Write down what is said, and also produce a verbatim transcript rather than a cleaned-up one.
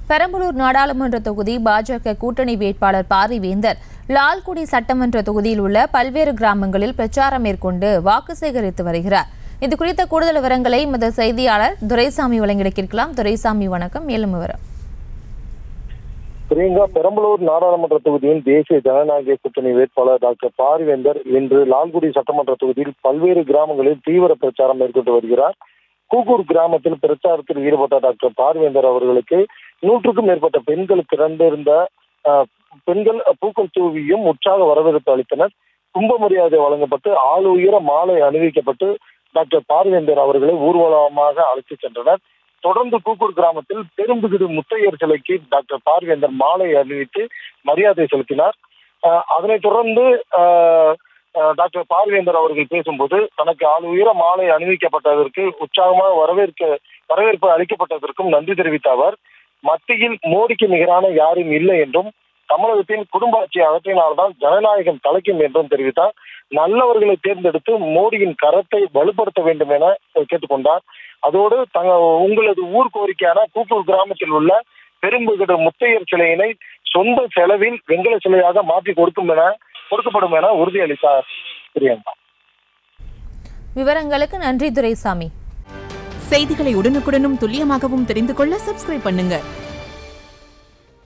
பெரம்பலூர் நாடாளுமன்ற தொகுதி பாஜக கூட்டணி வேட்பாளர் பாரிவேந்தர் லால்குடி சட்டமன்ற தொகுதியில் உள்ள பல்வேறு கிராமங்களில் பிரச்சாரம் மேற்கொண்டு வாக்கு சேகரித்து வருகிறார். இது குறித்த கூடுதல் விவரங்களை எமது செய்தியாளர் துரைசாமி வழங்கிட கேட்கலாம். துரைசாமி, வணக்கம். மேலும் விவரம். பிரியங்கா, பெரம்பலூர் நாடாளுமன்ற தொகுதியின் தேசிய ஜனநாயக கூட்டணி வேட்பாளர் டாக்டர் பாரிவேந்தர் இன்று லால்குடி சட்டமன்ற தொகுதியில் பல்வேறு கிராமங்களில் தீவிர பிரச்சாரம் மேற்கொண்டு வருகிறார். கூக்கூர் கிராமத்தில் பிரச்சாரத்தில் ஈடுபட்ட டாக்டர் பாரிவேந்தர் அவர்களுக்கு நூற்றுக்கும் மேற்பட்ட பெண்கள் திரண்டிருந்த பெண்கள் பூக்கள் தூவியும் உற்சாக வரவேற்பு அளித்தனர். கும்ப மரியாதை வழங்கப்பட்டு ஆள் உயர மாலை அணிவிக்கப்பட்டு டாக்டர் பாரிவேந்தர் அவர்களை ஊர்வலமாக அழைத்து சென்றனர். தொடர்ந்து கூக்கூர் கிராமத்தில் பெரும்புகிடு முத்தையர் சிலைக்கு டாக்டர் பாரிவேந்தர் மாலை அணிவித்து மரியாதை செலுத்தினார். அதனைத் தொடர்ந்து டாக்டர் பாரிவேந்தர் அவர்கள் பேசும்போது தனக்கு ஆள் உயர மாலை அணிவிக்கப்பட்டதற்கு உற்சாகமாக வரவேற்க வரவேற்பு அளிக்கப்பட்டதற்கும் நன்றி தெரிவித்த அவர், மத்தியில் மோடிக்கு நிகரான யாரும் இல்லை என்றும் தமிழகத்தில் குடும்ப ஆட்சி அகற்றினால்தான் ஜனநாயகம் தலைக்கும் என்றும் தெரிவித்தார். நல்லவர்களை தேர்ந்தெடுத்து மோடியின் கரத்தை வலுப்படுத்த வேண்டும் என கேட்டுக்கொண்டார். அதோடு தங்க உங்களது ஊர் கோரிக்கையான கூக்கூர் கிராமத்தில் உள்ள பெரும்புகிடு முத்தையர் சிலையினை சொந்த செலவில் வெங்கல சிலையாக மாற்றி கொடுக்கும் என கொடுக்கப்படும் என உறுதியளித்தார். பிரியங்கா, விவரங்களுக்கு நன்றி துரைசாமி. செய்திகளை உடனுக்குடனும் துல்லியமாகவும் தெரிந்து கொள்ள சப்ஸ்கிரைப் பண்ணுங்க.